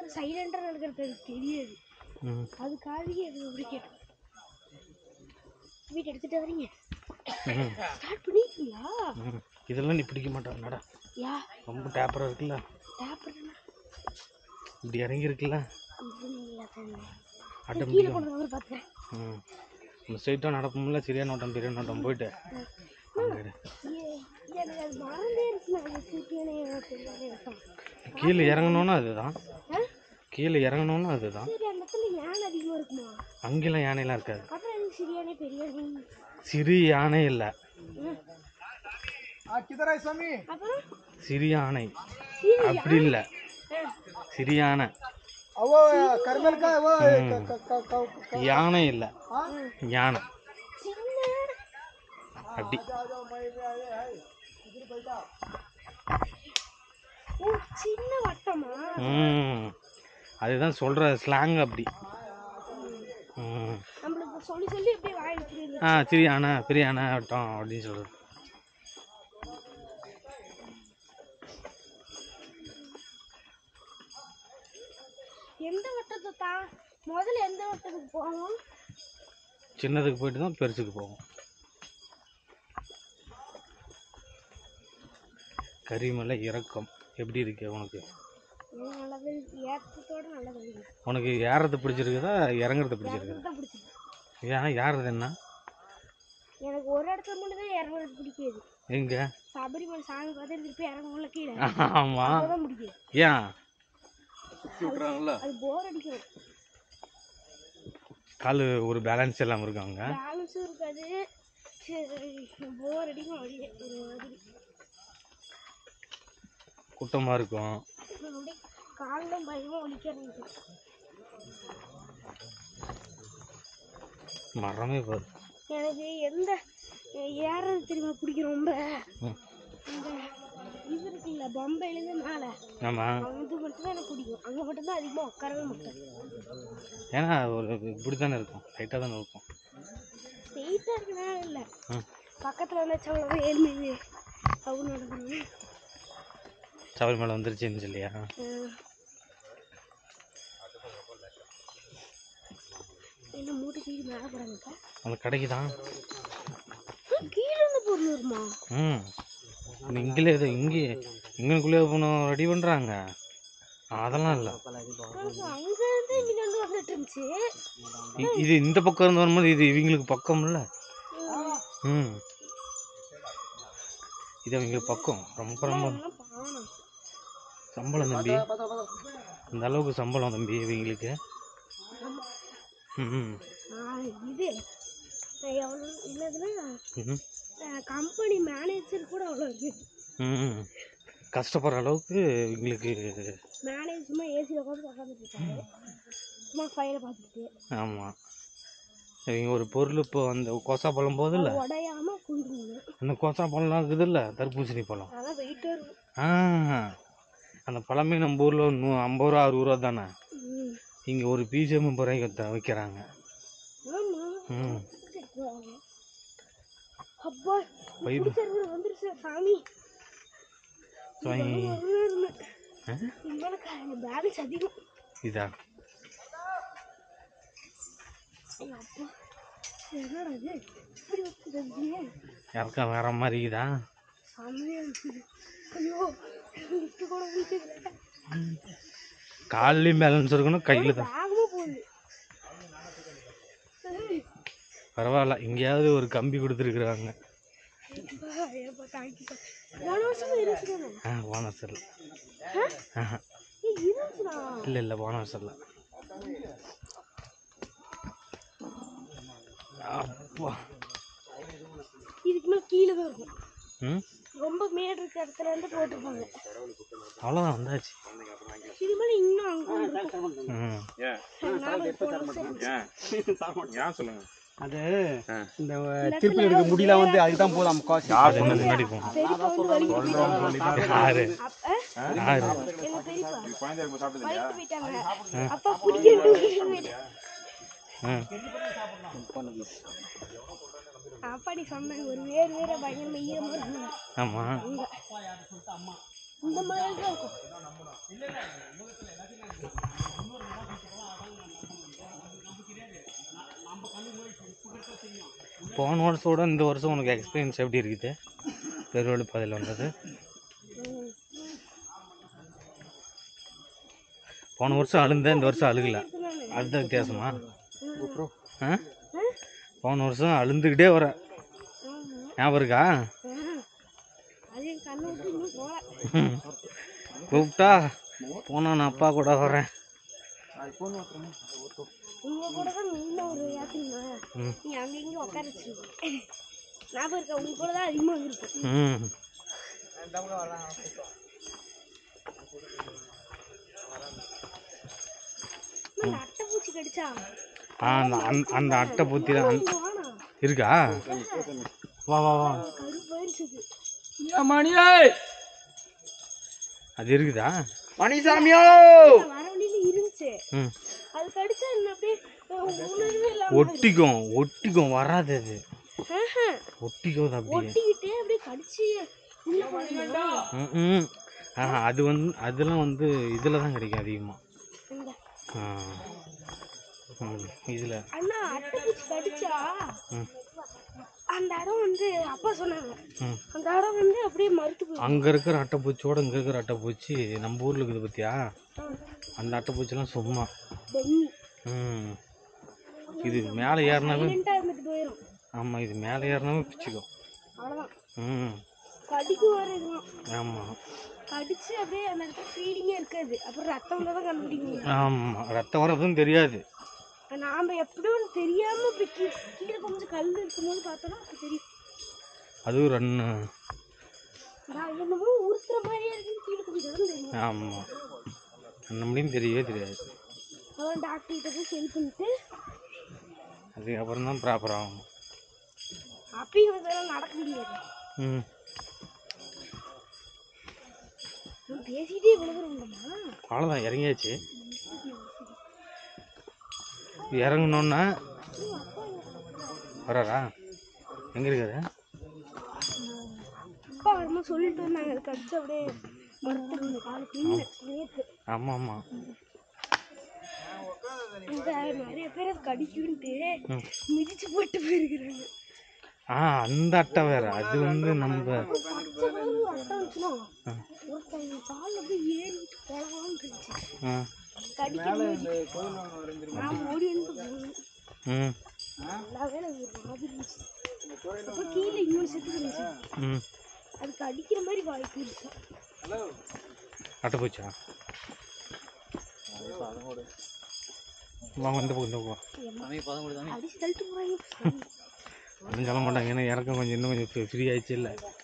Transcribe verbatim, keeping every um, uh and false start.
சைலண்டா நடக்கிறது தெரியாது. அதுக்காக எப்படி கேட்டோம். வீட்டு எடுத்துட்டு வரீங்க ஸ்டார்ட் பண்ணிருக்கீங்களா? இதெல்லாம் நீ பிடிக்க மாட்டாங்கடா. யா ரொம்ப டேப்பரா இருக்குல்ல. டேப்பர்னா இப்படி இறங்கி இருக்குல்ல. அடம் கீழ கொண்டு வந்து பார்த்தேன். ம் நம்ம ஸ்ட்ரைட்டா நடப்போம்ல. சிறிய நோட்டம் பெரிய நோட்டம் போயிட்டு கீழே இறங்கணும்னா அதுதான். கீழே இறங்கணும்னா அதுதான். அங்கெல்லாம் யானைலாம் இருக்காது. சிறு யானை இல்ல, சிறு யானை அப்படி இல்ல, சிறு யானை யானை இல்ல, யானை அப்படி. சின்ன வட்டமா? ம் அதுதான் சொல்ற ஸ்லாங் அப்படி. ம் நம்மளுக்கு சொல்லி சொல்லி அப்படியே வாய் விட்டுருது. ஆ சிறு யானை பெரிய யானை வட்டம் அப்படின்னு சொல்றது. எந்த வட்டத்தை தான் முதல்ல எந்த வட்டத்துக்கு போவோம்? சின்னதுக்கு போயிட்டு தான் பெருசுக்கு போவோம். கரிமலை இறக்கம் எப்படி இருக்கு உனக்கு? உனக்கு ஏறது பிடிச்சிருக்குதா இறங்குறது பிடிச்சிருக்குதா? ஏன் ஏறது என்ன? எனக்கு ஒரு இடத்துல மட்டும் தான் இறங்குறது பிடிக்காது. எங்க? சபரிமலை சாமி பார்த்து திருப்பி இறங்கும்ல கீழே. ஆமா அதான் பிடிக்காது. ஏன்? அது போர் அடிக்கும். காலு ஒரு பேலன்ஸ் எல்லாம் இருக்காங்க. பேலன்ஸும் இருக்காது, போர் அடிக்கும். அப்படியே ஒரு மாதிரி கூட்டமா இருக்கும். காலம் பயமா ஒலிக்கிறது. மரமே பாரு. எனக்கு எந்த ஏறது தெரியுமா பிடிக்கும் ரொம்ப? இந்த இது இருக்குல்ல பம்பையிலேருந்து மேலே. ஆமா அது மட்டும் தான் எனக்கு பிடிக்கும். அங்கே மட்டும்தான் அதிகமாக உட்காரவே மாட்டேன். ஏன்னா ஒரு இப்படி தானே இருக்கும், லைட்டாக தானே இருக்கும். ஸ்ட்ரெயிட்டாக இருக்குன்னா இல்லை, பக்கத்தில் வந்தாச்சு அவ்வளோ ஏழு மீது அவங்க நடக்கணும். சபரிமலை வந்துருச்சுன்னு சொல்லியா? என்ன மூட்டை கீழே மேலே போகிறாங்கக்கா? அந்த கடைக்கு தான் கீழே இருந்து பொருள் வருமா? ம் இங்கே இது இங்கே இங்கனுக்குள்ளே போனோம் ரெடி பண்ணுறாங்க. அதெல்லாம் இல்லை, அங்கேருந்து இங்கே வந்துட்டு இருந்துச்சு. இது இந்த பக்கம் இருந்து வரும்போது இது இவங்களுக்கு பக்கம் இல்லை. ம் இது அவங்களுக்கு பக்கம். ரொம்ப ரொம்ப சம்பளம் தம்பி, இந்த அளவுக்கு சம்பளம் தம்பி இவங்களுக்கு. ம் இது எவ்வளோ இல்லதுன்னா கம்பெனி மேனேஜர் கூட அவ்வளோ இருக்கு. ம் கஷ்டப்படுற அளவுக்கு இவங்களுக்கு. மேனேஜர் சும்மா ஏசியில் உட்காந்து உட்காந்துட்டு இருக்காரு, சும்மா ஃபைலை பார்த்துட்டு. ஆமாம் இவங்க ஒரு பொருள் இப்போ அந்த கோசா பழம் போகுது இல்லை, உடையாம கொண்டு அந்த கோசா பழம்லாம் இருக்குது இல்லை, தர்பூசணி பழம். அதான் வெயிட் இருக்கும். ஆ அந்த பழமே நம்ம ஊரில் நூ ஐம்பது ரூபா அறுபது ரூபா தானே. இங்கே ஒரு பீஸ் முப்பது ரூபாய்க்கு வைக்கிறாங்க. ம் அப்பா வந்துருச்சு சாமி. பேலன்ஸ் அதிகம். இதா என்னடா இது இறக்க வேற மாதிரி இதா? ஐயோ காலையும் பேலன்ஸ் இருக்கணும், கையில தான். பரவாயில்ல, எங்கேயாவது ஒரு கம்பி கொடுத்துருக்குறாங்க. ஆ போன வருஷம் இல்லை. இல்லை இல்லை போன வருஷம் இல்லை. அப்பா இதுக்கு மேலே கீழே தான் இருக்கும். ம் ரொம்ப மேடு இருக்க இடத்துல இருந்து போட்டுருப்பாங்க. அவ்வளோதான் வந்தாச்சு. இது மேலே இன்னும் அங்கே சொல்லுங்க. அது இந்த திருப்பி எடுக்க முடியல வந்து அதுதான் போதும். முன்னாடி போகணும். யாரு யாரு அப்பா பிடிக்கிறது. அப்படி சொன்னாங்க ஒரு வேறு வேற பயங்கரமா ஈரமா இருக்கு. ஆமா இந்த மாதிரி தான் இருக்கும். போன வருஷத்தோட இந்த வருஷம் உனக்கு எக்ஸ்பீரியன்ஸ் எப்படி இருக்குது பெருவழி பாதையில் வந்தது? போன வருஷம் அழுந்த இந்த வருஷம் அழுகல, அதுதான் வித்தியாசமா? ஆ போன வருஷம் அழுந்துக்கிட்டே வர ஞாபகம் இருக்கா? கூப்பிட்டா போனா நான் அப்பா கூட வரேன். உங்க கூட தான் மெயினா ஒரு யாத்திரைமா நீ அங்க இங்க உட்கார வச்சிருக்க ஞாபகம் இருக்கா? உங்க கூட தான் அதிகமா வந்திருக்கும். அந்த அட்டை பூச்சி கடிச்சா அந்த அட்டை பூச்சி தான் இருக்கா? வா வா வா மணியே அது இருக்குதா? மணிசாமியோ வரவழியில இருந்துச்சு, அது கடிச்சா என்ன அப்படியே உணர்வே இல்லாம ஒட்டிக்கும் ஒட்டிக்கும் வராது, அது ஒட்டிக்கும் அப்படியே ஒட்டிக்கிட்டே அப்படியே கடிச்சு உள்ள போயிடுமா? ம் ஆஹா அது வந்து அதெல்லாம் வந்து இதில் தான் கிடைக்கும் அதிகமாக. இதில் அண்ணா அட்டை பூச்சி கடிச்சா அந்த இடம் வந்து அப்பா சொன்னாங்க, அந்த இடம் வந்து அப்படியே மறுத்து போயிடும். அங்கே இருக்கிற அட்டைப்பூச்சியோட இங்கே இருக்கிற அட்டைப்பூச்சி நம்ம ஊரில் இருக்குது பார்த்தியா? அந்த அட்டைப்பூச்சிலாம் சும்மா ம் இது மேலே ஏறினாவே போயிடும். ஆமாம், இது மேலே ஏறினாவே பிச்சுக்கும். அவ்வளோதான். ம் கடிக்கு வர இதுவும் ஆமாம், கடிச்சு அப்படியே அந்த இடத்துல ஃபீலிங்கே இருக்காது. அப்புறம் ரத்தம் தான் கண்டுபிடிக்க முடியும். ஆமாம், ரத்தம் வரதும் தெரியாது. நாம எப்படியும் தெரியாம போய் கீழே கொஞ்சம் கல் இருக்கும்போது பார்த்தோம்னா அப்போ தெரியும். அதுவும் ரன்னு நான் என்னமோ உறுத்துற மாதிரியே இருக்குன்னு கீழே கொஞ்சம் தெரியும். ஆமாம், நம்மளையும் தெரியவே தெரியாது. அப்புறம் டாக்டர்கிட்ட போய் செல் பண்ணிட்டு அதுக்கப்புறம் தான் ப்ராப்பர் ஆகும். அப்பயும் இதெல்லாம் நடக்க முடியாது. ம் பேசிக்கிட்டே விழுகுறோம்மா. அவ்வளோதான், இறங்கியாச்சு. இறங்கணுன்னா வராரா? எங்கே இருக்காரு? அப்பா வரும்போது சொல்லிட்டு வந்தாங்க, அது கடிச்சு அப்படியே மறுத்துருங்க காலுக்கு நேற்று. ஆமாம் ஆமாம், இந்த நிறைய பேர் அது கடிக்குன்ட்டு மிதிச்சு போட்டு போயிருக்கிறாங்க. ஆ அந்த அட்டை வேற, அது வந்து நம்ம அட்டை வச்சுனா ஒருத்தங்க கால் அப்படியே ஏறிட்டு போகலான்னு இருந்துச்சு. கடிக்க நான் ஓடி வந்து ம் எல்லா வேலை மாதிரி இருந்துச்சு. அப்புறம் கீழே இன்னொரு செத்து இருந்துச்சு, ம் அதுக்கு அடிக்கிற மாதிரி வாய்ப்பு இருந்துச்சு. அட்டைப்பூச்சா? வாங்க இந்த பக்கம் இந்த பக்கம் அடிச்சு தள்ளிட்டு போறாங்க. அப்படின்னு சொல்ல மாட்டாங்க, ஏன்னா இறக்கம் கொஞ்சம் இன்னும் கொஞ்சம் ஃப்ரீ ஆயிடுச்சு இல்லை?